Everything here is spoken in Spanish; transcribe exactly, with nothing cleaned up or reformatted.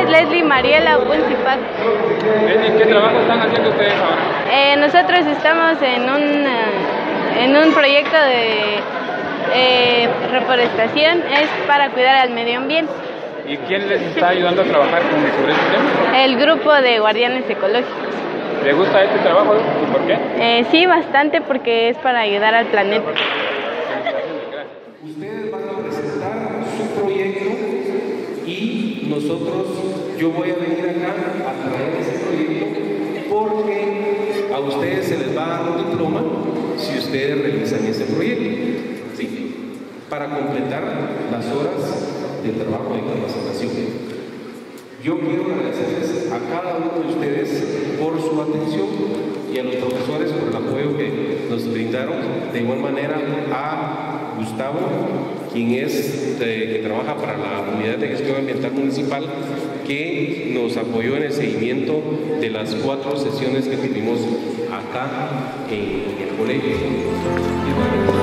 es Leslie Mariela Principal. Leslie, ¿qué trabajo están haciendo ustedes ahora? Eh, nosotros estamos en un, uh, en un proyecto de eh, reforestación, es para cuidar al medio ambiente. ¿Y quién les está ayudando a trabajar con, sobre este tema? El grupo de guardianes ecológicos. ¿Le gusta este trabajo y por qué? Eh, sí, bastante, porque es para ayudar al planeta. Ustedes van a presentar su proyecto y nosotros, yo voy a venir acá a traer ese proyecto porque a ustedes se les va a dar un diploma si ustedes realizan ese proyecto, ¿sí? Para completar las horas de trabajo de capacitación. Yo quiero agradecerles a cada uno de ustedes por su atención y a los profesores por el apoyo que nos brindaron. De igual manera a Gustavo, quien es de, que trabaja para la Unidad de Gestión Ambiental Municipal, que nos apoyó en el seguimiento de las cuatro sesiones que tuvimos acá en el colegio.